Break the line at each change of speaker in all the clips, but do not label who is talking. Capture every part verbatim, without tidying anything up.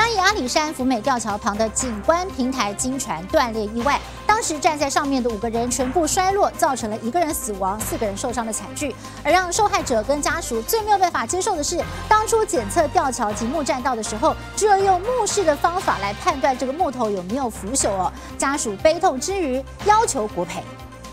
嘉义阿里山福美吊桥旁的景观平台经传断裂意外，当时站在上面的五个人全部摔落，造成了一个人死亡、四个人受伤的惨剧。而让受害者跟家属最没有办法接受的是，当初检测吊桥及木栈道的时候，只有用目视的方法来判断这个木头有没有腐朽哦。家属悲痛之余，要求国赔。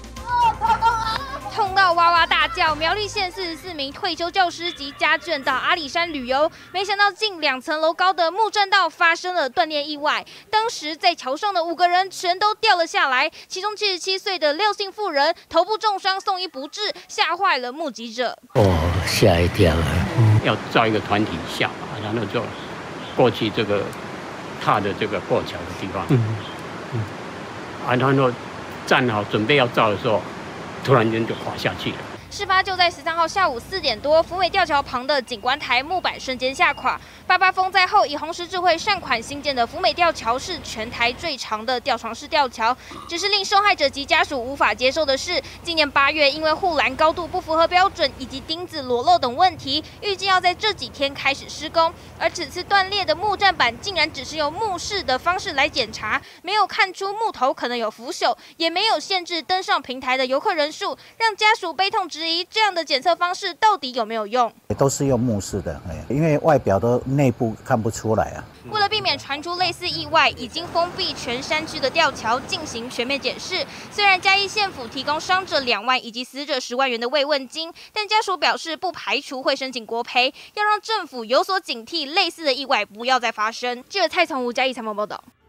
痛到哇哇大叫！苗栗县四十四名退休教师及家眷到阿里山旅游，没想到近两层楼高的木栈道发生了断裂意外。当时在桥上的五个人全都掉了下来，其中七十七岁的廖姓妇人头部重伤，送医不治，吓坏了目击者。
哦，吓一跳啊！
要造一个团体下嘛，然后就过去这个踏的这个过桥的地方。嗯嗯，啊，然后站好准备要造的时候。 突然间就滑下去了。
事发就在十三号下午四点多，福美吊桥旁的景观台木板瞬间下垮。八八风灾后，以红十字会善款新建的福美吊桥是全台最长的吊床式吊桥。只是令受害者及家属无法接受的是，今年八月因为护栏高度不符合标准以及钉子裸露等问题，预计要在这几天开始施工。而此次断裂的木栈板竟然只是用目视的方式来检查，没有看出木头可能有腐朽，也没有限制登上平台的游客人数，让家属悲痛质疑这样的检测方式到底有没有用？
都是用目视的，因为外表都内部看不出来啊。
为了避免传出类似意外，已经封闭全山区的吊桥进行全面检视。虽然嘉义县府提供伤者两万以及死者十万元的慰问金，但家属表示不排除会申请国赔，要让政府有所警惕，类似的意外不要再发生。记者蔡从吴嘉义采访报道。